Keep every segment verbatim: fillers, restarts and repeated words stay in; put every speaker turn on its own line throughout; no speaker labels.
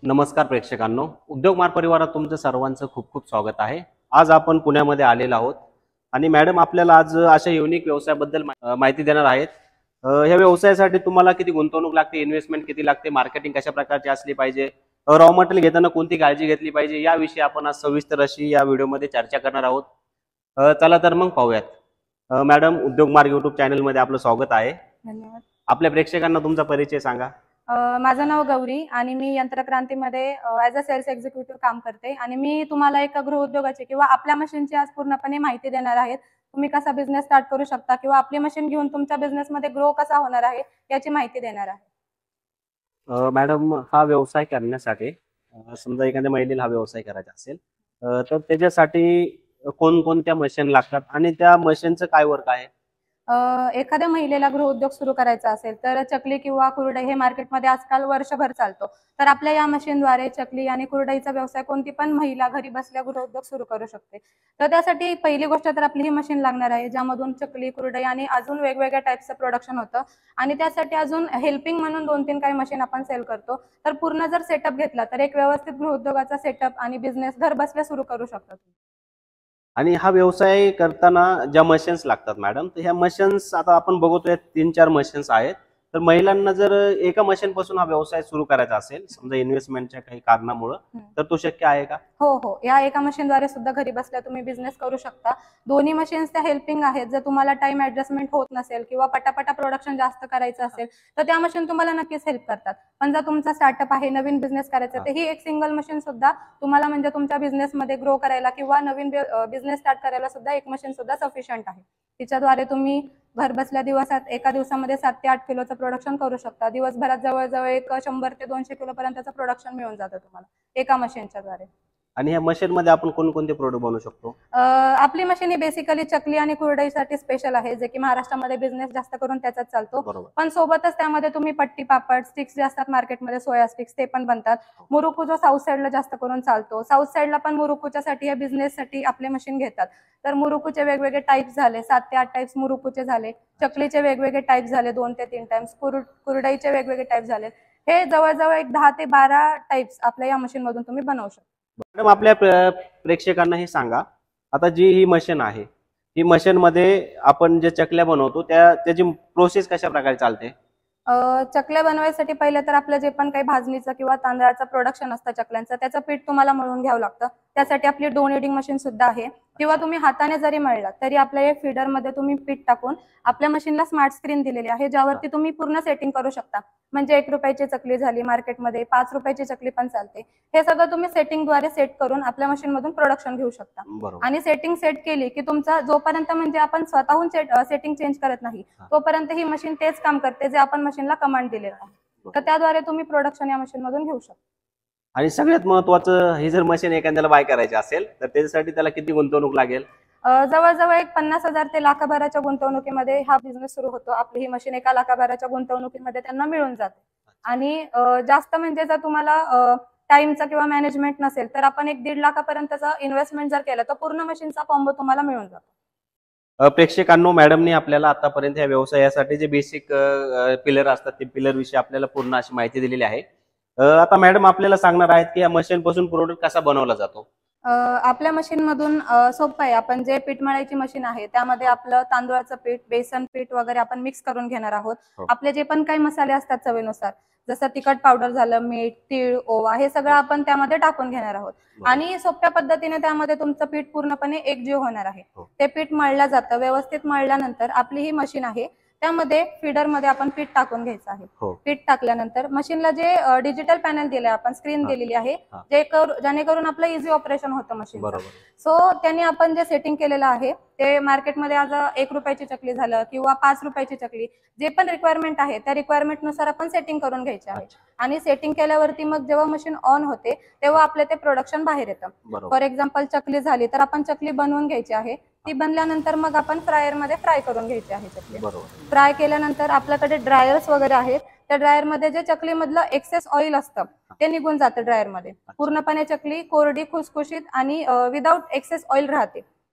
नमस्कार प्रेक्षकांनो, उद्योग मार्ग परिवारात तुमचं सर्वांचं खूप खूप स्वागत आहे। आज आपण पुण्यामध्ये आलेलो आहोत आणि मॅडम आपल्याला आज अशा युनिक व्यवसायाबद्दल माहिती देणार आहेत। ह्या व्यवसायासाठी तुम्हाला किती गुंतवणूक लागते, इन्व्हेस्टमेंट किती लागते, मार्केटिंग कशा प्रकारची असली पाहिजे, रॉ मटेरियल घेताना कोणती काळजी घेतली पाहिजे, याविषयी आपण आज सविस्तर अशी या व्हिडिओमध्ये चर्चा करणार आहोत। चला तर मग पाहूयात। मॅडम, उद्योग मार्ग यूट्यूब चॅनल मध्ये आपलं स्वागत आहे।
धन्यवाद।
आपल्या प्रेक्षकांना तुमचा परिचय सांगा।
माझं नाव गौरी आणि मी यंत्रक्रांतीमध्ये ॲज अ सेल्स एक्झिक्युटिव्ह काम करते आणि मी तुम्हाला एका गृहउद्योगाची किंवा आपल्या मशीनची आज पूर्णपणे माहिती देणार आहे। तुम्ही कसा बिझनेस स्टार्ट करू शकता किंवा आपली मशीन घेऊन तुमच्या बिझनेसमध्ये ग्रो कसा होणार आहे याची माहिती देणार आहे।
मॅडम, हा व्यवसाय करण्यासाठी समजा एखाद्या महिलेला हा व्यवसाय करायचा असेल तर त्याच्यासाठी कोणकोणत्या मशीन लागतात आणि त्या मशीनचं काय वर्क आहे?
एखाद्या महिलेला गृहउद्योग सुरू करायचा असेल तर चकली किंवा कुरडई हे मार्केटमध्ये आजकाल वर्षभर चालतो। तर आपल्या या मशीनद्वारे चकली आणि कुरडईचा व्यवसाय कोणती पण महिला घरी बसल्या गृहउद्योग सुरू करू शकते। तर त्यासाठी पहिली गोष्ट तर आपली ही मशीन लागणार आहे, ज्यामधून चकली, कुरडई आणि अजून वेगवेगळ्या टाईपचं प्रोडक्शन होतं आणि त्यासाठी अजून हेल्पिंग म्हणून दोन तीन काही मशीन आपण सेल करतो। तर पूर्ण जर सेटअप घेतला तर एक व्यवस्थित गृहउद्योगाचा सेटअप आणि बिझनेस घर बसल्या सुरू करू शकता।
आणि हा व्यवसाय करताना ज्या मशीन्स लागतात मॅडम, तर ह्या मशीन्स आता आपण बघतोय तीन चार मशीन्स आहेत। तर महिलांना जर एका मशीन पासून हा व्यवसाय सुरू करायचा असेल, समजा इन्व्हेस्टमेंटच्या काही कारणामुळे, तर तो शक्य आहे का?
हो हो, या एका मशीनद्वारे सुद्धा घरी बसल्या तुम्ही बिझनेस करू शकता। दोन्ही मशीन्स त्या हेल्पिंग आहेत। जर तुम्हाला टाइम ऍडजस्टमेंट होत नसेल किंवा पटापटा प्रोडक्शन जास्त करायचं असेल तर त्या मशीन तुम्हाला नक्कीच हेल्प करतात। पण जर तुमचा स्टार्टअप आहे, नवीन बिझनेस करायचा, तर ही एक सिंगल मशीन सुद्धा तुम्हाला म्हणजे तुमच्या बिझनेसमध्ये ग्रो करायला किंवा नवीन बिझनेस स्टार्ट करायला सुद्धा एक मशीन सुद्धा सफिशियंट आहे। तिच्याद्वारे तुम्ही घर बसल्या दिवसात एका दिवसामध्ये सात ते आठ किलोचं प्रोडक्शन करू शकता। दिवसभरात जवळजवळ एक शंभर ते दोनशे किलो पर्यंतचं प्रोडक्शन मिळून जातं तुम्हाला एका मशीनच्या द्वारे।
आणि या मशीन मध्ये आपण कोणकोणते प्रोडक्ट बनवू शकतो?
आपली मशीन ही बेसिकली चकली आणि कुरडईसाठी स्पेशल आहे, जे की महाराष्ट्रामध्ये बिझनेस जास्त करून त्याचाच चालतो। पण सोबतच त्यामध्ये तुम्ही पट्टी पापड स्टिक्स जे असतात मार्केटमध्ये, सोया स्टिक्स, ते पण बनतात। मुरुकू जो साऊथ साईडला जास्त करून चालतो, साऊथ साईडला पण मुरुकूच्यासाठी या बिझनेससाठी आपले मशीन घेतात। तर मुरुकूचे वेगवेगळे टाइप्स झाले, सात ते आठ टाइप्स मुरुकूचे झाले, चकलीचे वेगवेगळे टाइप्स झाले दोन ते तीन टाइप्स, कुरडईचे वेगवेगळे टाइप्स झाले। हे जवळजवळ एक दहा ते बारा टाइप्स आपल्या या मशीन मधून तुम्ही बनवू शकता।
मॅडम, आपल्या प्रेक्षकांना हे सांगा, आता जी ही मशीन आहे, ही मशीन मध्ये आपण जे चकल्या बनवतो त्या त्याची प्रोसेस कशा प्रकारे चालते?
चकल्या बनवायसाठी पहिले तर आपलं जे पण काही भाजणीचं किंवा तांदळाचं प्रोडक्शन असतं चकल्यांचं, त्याचं पीठ तुम्हाला मळून घ्यावं लागतं। त्यासाठी आपली डो नीडिंग मशीन सुद्धा आहे, किंवा तुम्ही हाताने जरी मळला तरी आपल्या या फीडर मध्ये तुम्ही पीठ टाकून आपल्या मशीनला स्मार्ट स्क्रीन दिलेली आहे, ज्यावरती तुम्ही पूर्ण सेटिंग करू शकता। म्हणजे एक रुपयाची चकली झाली मार्केटमध्ये, पाच रुपयाची चकली पण चालते। हे सगळं तुम्ही सेटिंगद्वारे सेट करून आपल्या मशीन मधून प्रोडक्शन घेऊ शकता। आणि सेटिंग सेट केली की तुमचा जोपर्यंत म्हणजे आपण स्वतःहून सेटिंग चेंज करत नाही तोपर्यंत ही मशीन तेच काम करते जे आपण मशीनला कमांड दिलेला आहे। तर त्याद्वारे तुम्ही प्रोडक्शन या मशीन मधून घेऊ शकता।
आणि सगळ्यात महत्त्वाचं, ही जर मशीन एखाद्याला बाय करायची असेल तर त्याच्यासाठी त्याला किती गुंतवणूक लागेल?
जवळजवळ एक पन्नास हजार ते लाखाभराच्या गुंतवणुकीमध्ये हा बिझनेस सुरू होतो। आपली ही मशीन एका लाखाभराच्या गुंतवणुकीमध्ये त्यांना मिळून जाते। आणि जास्त म्हणजे जर तुम्हाला टाइमचा किंवा मॅनेजमेंट नसेल तर आपण एक दीड लाखापर्यंतचा इन्व्हेस्टमेंट जर केलं तर पूर्ण मशीनचा कॉम्बो तुम्हाला मिळून जातो।
प्रेक्षकांनो, मॅडमने आपल्याला आतापर्यंत या व्यवसायासाठी जे बेसिक पिलर असतात ते पिलर विषयी आपल्याला पूर्ण अशी माहिती दिलेली आहे। आता मॅडम आपल्याला सांगणार आहेत की या मशीन पासून प्रोडक्ट कसा बनवला जातो?
आपल्या मशीन मधून सोपं आहे। आपण जे पीठ मळायची मशीन आहे त्यामध्ये आपलं तांदूळाचं पीठ, बेसन पीठ वगैरे आपण मिक्स करून घेणार आहोत। आपले जे पण काही मसाले असतात चवीनुसार, जसं तिखट पावडर झालं, मीठ, तीळ, ओवा, हे सगळं आपण त्यामध्ये टाकून घेणार आहोत। आणि सोप्या पद्धतीने त्यामध्ये तुमचं पीठ पूर्णपणे एकजीव होणार आहे। ते पीठ मळलं जातं। व्यवस्थित मळल्यानंतर आपली ही मशीन आहे त्यामध्ये फीडर मध्ये आपण पीठ टाकून घ्यायचं आहे। पीठ टाकल्यानंतर मशीनला जे डिजिटल पॅनल दिलंय, आपण स्क्रीन दिलेली आहे, जे जेणेकरून आपलं इझी ऑपरेशन होतं मशीन। सो त्यांनी आपण जे सेटिंग केलेलं आहे ते मार्केटमध्ये आज एक रुपयाची चकली झालं किंवा पाच रुपयाची चकली, जे पण रिक्वायरमेंट आहे त्या रिक्वायरमेंट नुसार आपण सेटिंग करून घ्यायचे आहे। आणि सेटिंग केल्यावरती मग जेव्हा मशीन ऑन होते तेव्हा आपले ते प्रोडक्शन बाहेर येतं। फॉर एक्झाम्पल चकली झाली तर आपण चकली बनवून घ्यायची आहे, ती बनल्यानंतर मग आपण फ्रायर मध्ये फ्राय करून घ्यायची आहे चकली। फ्राय केल्यानंतर आपल्याकडे ड्रायर्स वगैरे आहेत, त्या ड्रायर मध्ये जे चकली मधलं एक्सेस ऑइल असतं ते निघून जातं ड्रायर मध्ये। पूर्णपणे चकली कोरडी, खुसखुशीत आणि विदाउट एक्सेस ऑइल राहते।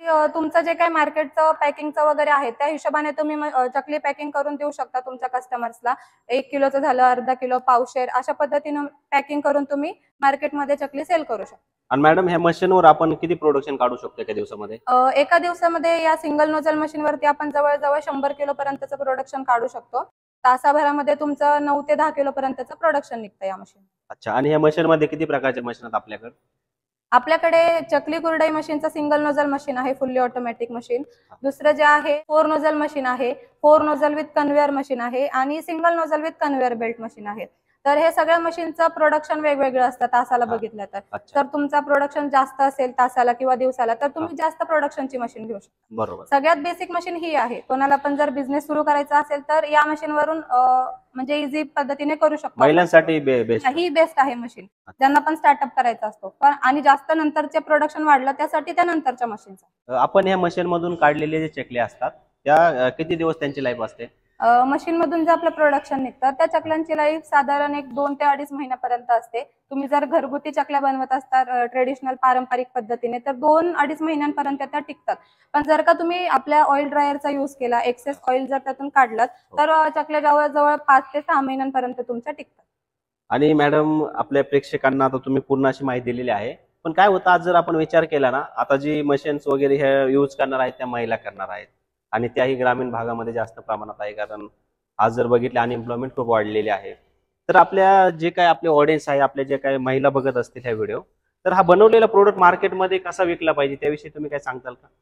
अ, तुमचं जे काही मार्केटचं पॅकिंगचं वगैरे आहे त्या हिशोबाने तुम्ही म- अ, चकली पॅकिंग करून देऊ शकता तुमच्या कस्टमर्सला. एक किलोचं झालं, अर्धा किलो, पावशेर अशा पद्धतीनं पॅकिंग करून तुम्ही मार्केटमध्ये चकली सेल करू शकता.
आणि मॅडम ह्या मशीनवर आपण किती प्रोडक्शन काढू शकतो एका दिवसामध्ये?
अ, एका दिवसामध्ये या सिंगल नोझल मशीनवरती आपण जवळजवळ शंभर किलो पर्यंतचं प्रोडक्शन काढू शकतो. तासाभरामध्ये तुमचं नऊ ते दहा किलो पर्यंतचं प्रोडक्शन निघतं या मशीन.
अच्छा, आणि ह्या मशीन मध्ये किती प्रकारचे मशीन आहेत आपल्याकडे?
आपल्याकडे चकली कुरडई मशीनचं सिंगल नोझल मशीन आहे, फुल्ली ऑटोमॅटिक मशीन. दुसरं जे आहे फोर नोझल मशीन आहे, four nozzle with conveyor machine आहे आणि single nozzle with conveyor belt machine आहे. तर हे सगळ्या मशीनचं प्रोडक्शन वेगवेगळं असतं तासाला
हा.
बघितलं तर.
अच्छा,
तर तुमचा प्रोडक्शन जास्त असेल तासाला किंवा दिवसाला तर तुम्ही जास्त प्रोडक्शनची मशीन घेऊ शकता.
बरोबर.
सगळ्यात बेसिक मशीन ही आहे. कोणाला पण जर बिझनेस सुरू करायचा असेल तर या मशीनवरून म्हणजे इझी पद्धतीने करू शकतो.
महिलांसाठी बेस्ट.
ही बेस्ट आहे मशीन, ज्यांना पण स्टार्टअप करायचा असतो. पण आणि जास्त नंतरचे प्रोडक्शन वाढलं त्यासाठी त्या नंतरच्या मशीनचा.
आपण ह्या मशीन मधून काढलेले जे चकले असतात त्या अ, किती दिवस त्यांची लाईफ असते?
मशीन मधून जे आपलं प्रोडक्शन निघतं त्या चकल्यांची लाईफ साधारण एक दोन ते अडीच महिन्यापर्यंत असते. तुम्ही जर घरगुती चकल्या बनवत असता ट्रेडिशनल पारंपरिक पद्धतीने तर दोन अडीच महिन्यांपर्यंत त्या टिकतात. पण जर का तुम्ही आपल्या ऑइल ड्रायरचा युज केला, एक्सेस ऑइल जर त्यातून काढलात तर अ, चकल्या जवळजवळ पाच ते सहा महिन्यांपर्यंत तुमच्या टिकतात.
आणि मॅडम आपल्या प्रेक्षकांना आता तुम्ही पूर्ण अशी माहिती दिलेली आहे, पण काय होतं आज जर आपण विचार केला ना, आता जी मशीन्स वगैरे हे यूज करणार आहेत त्या महिला करणार आहेत आणि त्याही ग्रामीण भागामध्ये जास्त प्रमाणात आहे, कारण आज जर बघितले अनएम्प्लॉयमेंट खूप वाढलेली आहे. तर आपल्या जे काय आपले ऑडियन्स आहे, आपले जे काही महिला बघत असतील हा व्हिडिओ, तर हा बनवलेला प्रोडक्ट मार्केटमध्ये कसा विकला पाहिजे त्याविषयी तुम्ही काय सांगताल का?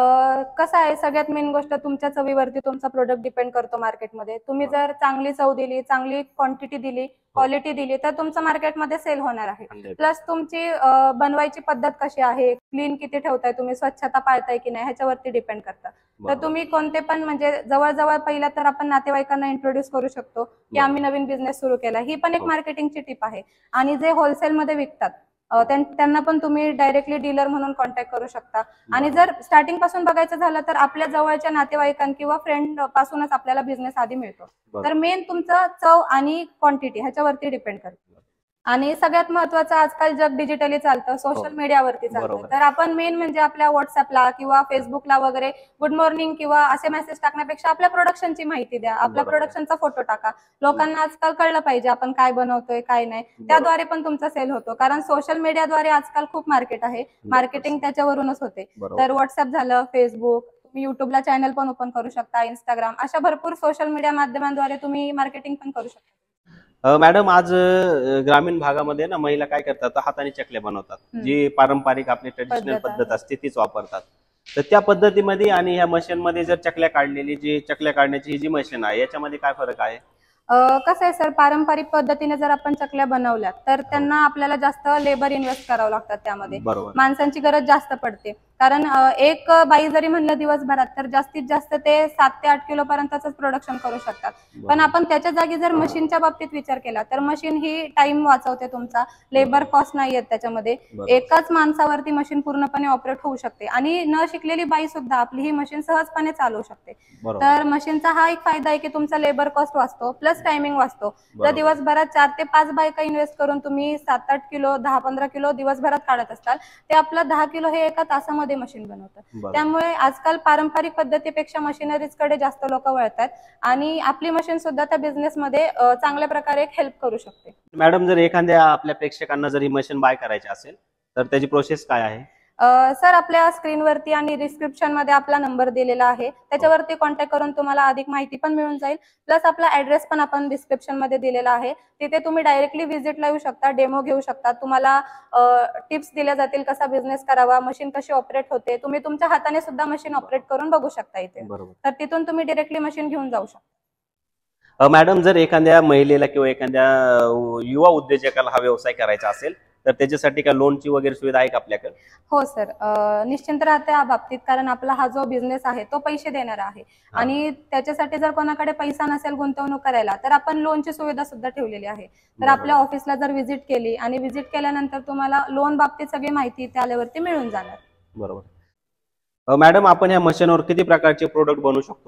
कसं आहे, सगळ्यात मेन गोष्ट तुमच्या चवीवरती तुमचा प्रोडक्ट डिपेंड करतो मार्केटमध्ये. तुम्ही जर चांगली चव दिली, चांगली क्वांटिटी दिली, क्वालिटी दिली तर तुमचं मार्केटमध्ये सेल होणार आहे. प्लस तुमची अ, बनवायची पद्धत कशी आहे, क्लीन किती ठेवताय तुम्ही, स्वच्छता पाळताय की नाही ह्याच्यावरती डिपेंड करतं. तर तुम्ही कोणते पण म्हणजे जवळजवळ पहिला तर आपण नातेवाईकांना इंट्रोड्यूस करू शकतो की आम्ही नवीन बिझनेस सुरू केला. ही पण एक मार्केटिंगची टिप आहे. आणि जे होलसेलमध्ये विकतात अ, त्यां- त्यांना पण तुम्ही डायरेक्टली डीलर म्हणून कॉन्टॅक्ट करू शकता. आणि जर स्टार्टिंग पासून बघायचं झालं तर आपल्या जवळच्या नातेवाईकां किंवा फ्रेंड पासूनच आपल्याला बिझनेस आधी मिळतो. तर मेन तुमचं चव आणि क्वांटिटी ह्याच्यावरती डिपेंड करतं. आणि सगळ्यात महत्वाचं आजकाल जग डिजिटली चालतं, सोशल मीडियावरती चालतं.
बरोबर.
तर आपण मेन म्हणजे आपल्या व्हॉट्सअपला किंवा फेसबुकला वगैरे गुड मॉर्निंग किंवा असे मेसेज टाकण्यापेक्षा आपल्या प्रोडक्शनची माहिती द्या, आपल्या
बरोबर.
प्रोडक्शनचा फोटो टाका. लोकांना आजकाल कळलं पाहिजे आपण काय बनवतोय काय नाही. त्याद्वारे पण तुमचा सेल होतो, कारण सोशल मीडियाद्वारे आजकाल खूप मार्केट आहे. मार्केटिंग त्याच्यावरूनच होते.
बरोबर.
तर व्हॉट्सअप झालं, फेसबुक, तुम्ही युट्यूबला चॅनल पण ओपन करू शकता, इंस्टाग्राम, अशा भरपूर सोशल मीडिया माध्यमांद्वारे तुम्ही मार्केटिंग पण करू शकता.
अ, मॅडम आज अ, ग्रामीण भागामध्ये ना महिला काय करतात, तर हाताने चकल्या बनवतात.
हम्म.
जी पारंपरिक आपली ट्रेडिशनल
पद्धत आहे.
पद्धत असते तीच वापरतात. तर त्या पद्धतीमध्ये आणि ह्या मशीन मध्ये जर चकल्या काढलेली जी चकल्या काढण्याची ही जी मशीन आहे याच्यामध्ये काय फरक आहे?
अ, कसं आहे सर, पारंपरिक पद्धतीने जर आपण चकल्या बनवल्या तर त्यांना आपल्याला जास्त लेबर इन्व्हेस्ट करावं लागतात. त्यामध्ये
बरोबर.
माणसांची गरज जास्त पडते. कारण अ, एक बाई जरी म्हणलं दिवसभरात तर जास्तीत जास्त ते सात ते आठ किलो पर्यंतच प्रोडक्शन करू शकतात. पण आपण त्याच्या जागी जर मशीनच्या बाबतीत विचार केला तर मशीन ही टाइम वाचवते तुमचा, लेबर कॉस्ट नाही येत त्याच्यामध्ये.
बरोबर.
एकाच माणसावरती मशीन पूर्णपणे ऑपरेट होऊ शकते आणि न शिकलेली बाई सुद्धा आपली ही मशीन सहजपणे चालवू शकते.
बरोबर.
तर मशीनचा हा एक फायदा आहे की तुमचा लेबर कॉस्ट वाचतो, प्लस टायमिंग वाचतो. जर
बरोबर.
दिवसभरात चार ते पाच बायका इन्व्हेस्ट करून तुम्ही सात आठ किलो दहा पंधरा किलो दिवसभरात काढत असताल, ते आपलं दहा किलो हे एका तासामध्ये मशीन बनवतं.
बरोबर.
त्यामुळे आजकाल पारंपरिक पद्धतीपेक्षा मशिनरीज कडे जास्त लोक वळतात आणि आपली मशीन सुद्धा त्या बिझनेसमध्ये अ, चांगल्या प्रकारे हेल्प करू शकते.
मॅडम जर एखाद्या आपल्या प्रेक्षकांना जर ही मशीन बाय करायची असेल तर त्याची प्रोसेस काय आहे?
अ, सर, आपल्या स्क्रीनवरती आणि डिस्क्रिप्शन मध्ये आपला नंबर दिलेला आहे, त्याच्यावरती कॉन्टॅक्ट करून तुम्हाला अधिक माहिती पण मिळून जाईल. प्लस आपला ऍड्रेस पण आपण डिस्क्रिप्शन मध्ये दिलेला आहे, तिथे तुम्ही डायरेक्टली व्हिजिटला येऊ शकता, डेमो घेऊ शकता. तुम्हाला टिप्स दिल्या जातील कसा बिझनेस करावा, मशीन कशी ऑपरेट होते, तुम्ही तुमच्या हाताने सुद्धा मशीन ऑपरेट करून बघू शकता इथे.
बरोबर.
तर तिथून तुम्ही डायरेक्टली मशीन घेऊन जाऊ शकता.
अ, मॅडम जर एखाद्या महिलेला किंवा एखाद्या अ, युवा उद्योजकाला हा व्यवसाय करायचा असेल तर त्याच्यासाठी काय लोनची वगैरे सुविधा आहे का आपल्याकडे?
हो सर, अ, निश्चिंत राहते या बाबतीत, कारण आपला हा जो बिझनेस आहे तो पैसे देणारा आहे.
हा.
आणि त्याच्यासाठी जर कोणाकडे पैसा नसेल गुंतवणूक करायला तर आपण लोनची सुविधा सुद्धा ठेवलेली आहे. तर
बरोबर.
आपल्या ऑफिसला जर व्हिजिट केली आणि व्हिजिट केल्यानंतर तुम्हाला लोन बाबतीत सगळी माहिती त्याल्यावरती मिळून जाणार.
बरोबर. अ, मॅडम आपण ह्या मशीनवर किती प्रकारचे प्रोडक्ट बनवू शकतो?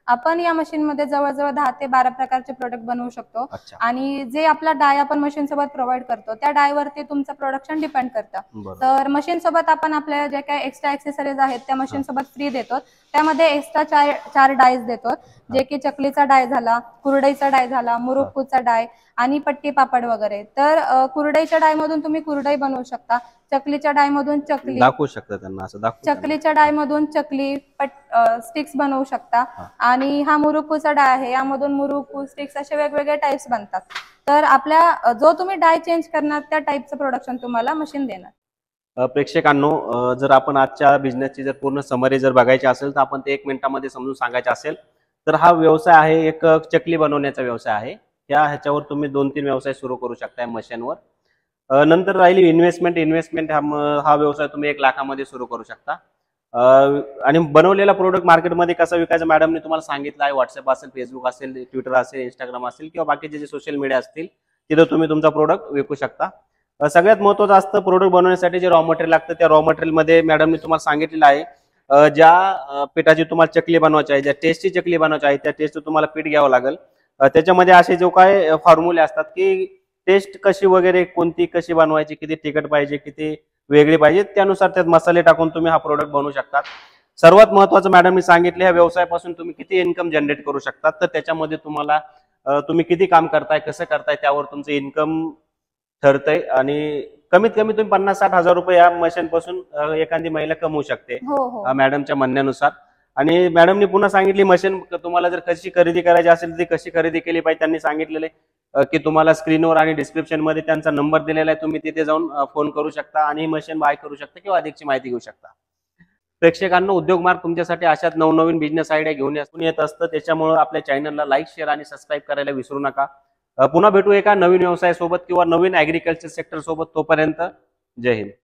आपण या मशीन मध्ये जवळजवळ दहा ते बारा प्रकारचे प्रोडक्ट बनवू शकतो.
अच्छा.
आणि जे आपला डाय आपण मशीन सोबत प्रोव्हाइड करतो त्या डाय वरती तुमचं प्रोडक्शन डिपेंड करतं.
बरोबर.
तर मशीन सोबत आपण आपल्या जे काही एक्स्ट्रा ऍक्सेसरीज आहेत त्या मशीन सोबत फ्री देतो. त्यामध्ये एक्स्ट्रा चार चार डायज देतो, जे की चकलीचा डाय झाला, कुरडईचा डाय झाला, मुरुक्कूचा डाय आणि पट्टी पापड वगैरे. तर अ, कुरडईच्या डाय मधून तुम्ही कुरडई बनवू शकता, चकलीच्या डाय मधून चकली
दाखवू शकता त्यांना असं दाखवू त्यांना.
चकलीच्या डाय मधून चकली पट स्टिक्स बनवू शकता.
हा.
आणि हा मुरुक्कूचा डाय आहे, यामधून मुरुक्कू स्टिक्स असे वेगवेगळे टाइप्स बनतात. तर आपल्या अ, जो तुम्ही डाय चेंज करणार त्या टाइपचं प्रोडक्शन तुम्हाला मशीन देणार.
अ, प्रेक्षकांनो, अ, जर आपण आजच्या बिझनेसची जर पूर्ण समरी जर बघायची असेल तर आपण ते एक मिनिटामध्ये समजून सांगायचं असेल तर हा व्यवसाय आहे एक चकली बनवण्याचा व्यवसाय आहे. त्या ह्याच्यावर तुम्ही दोन तीन व्यवसाय सुरू करू शकता मशीनवर. अ, नंतर राहिली इन्व्हेस्टमेंट. इन्व्हेस्टमेंट हा म- हा व्यवसाय तुम्ही एक लाखामध्ये सुरू करू शकता. अ, आणि बनवलेला प्रोडक्ट मार्केटमध्ये कसा विकायचा मॅडमने तुम्हाला सांगितलं आहे. व्हॉट्सअप असेल, फेसबुक असेल, ट्विटर असेल, इंस्टाग्राम असेल किंवा बाकीचे जे सोशल मीडिया असतील तिथं तुम्ही तुमचा प्रोडक्ट विकू शकता. अ, सगळ्यात महत्त्वाचं असतं प्रोडक्ट बनवण्यासाठी जे रॉ मटेरियल लागतं त्या रॉ मटेरियलमध्ये मॅडमने तुम्हाला सांगितलेलं आहे अ, ज्या अ, पिठाची तुम्हाला चकली बनवायची आहे, ज्या टेस्टची चकली बनवायची आहे त्या टेस्टचं तुम्हाला पीठ घ्यावं लागेल. अ, त्याच्यामध्ये असे जो काय फॉर्म्युले असतात की टेस्ट कशी वगैरे कोणती कशी बनवायची, किती तिखट पाहिजे, किती वेगळी पाहिजे, त्यानुसार त्यात मसाले टाकून तुम्ही हा प्रोडक्ट बनवू शकता. सर्वात महत्त्वाचं मॅडमनी सांगितलं ह्या व्यवसायापासून तुम्ही किती इन्कम जनरेट करू शकता. तर त्याच्यामध्ये तुम्हाला अ, तुम्ही किती काम करताय, कसं करताय त्यावर तुमचं इन्कम ठरतंय. आणि कमीत कमी तुम्ही पन्नास साठ हजार रुपये या मशीन पासून अ, एखादी महिला कमवू शकते
हो हो
अ, मॅडमच्या म्हणण्यानुसार. आणि मॅडमनी पुन्हा सांगितली मशीन तुम्हाला जर कशी खरेदी करायची असेल तर ती कशी खरेदी केली पाहिजे. त्यांनी सांगितलेले अ, की तुम्हाला स्क्रीनवर आणि डिस्क्रिप्शन मध्ये त्यांचा नंबर दिलेला आहे, तुम्ही तिथे जाऊन अ, फोन करू शकता आणि मशीन बाय करू शकता किंवा अधिकची माहिती घेऊ शकता. प्रेक्षकांना उद्योग मार्ग तुमच्यासाठी अशाच नवनवीन बिझनेस आयडिया घेऊन येत येत असतं. त्याच्यामुळे आपल्या चॅनलला लाईक, शेअर आणि सबस्क्राईब करायला विसरू नका. अ, पुन्हा भेटू एका नवीन व्यवसायासोबत किंवा नवीन ऍग्रिकल्चर सेक्टर सोबत. तोपर्यंत जय हिंद.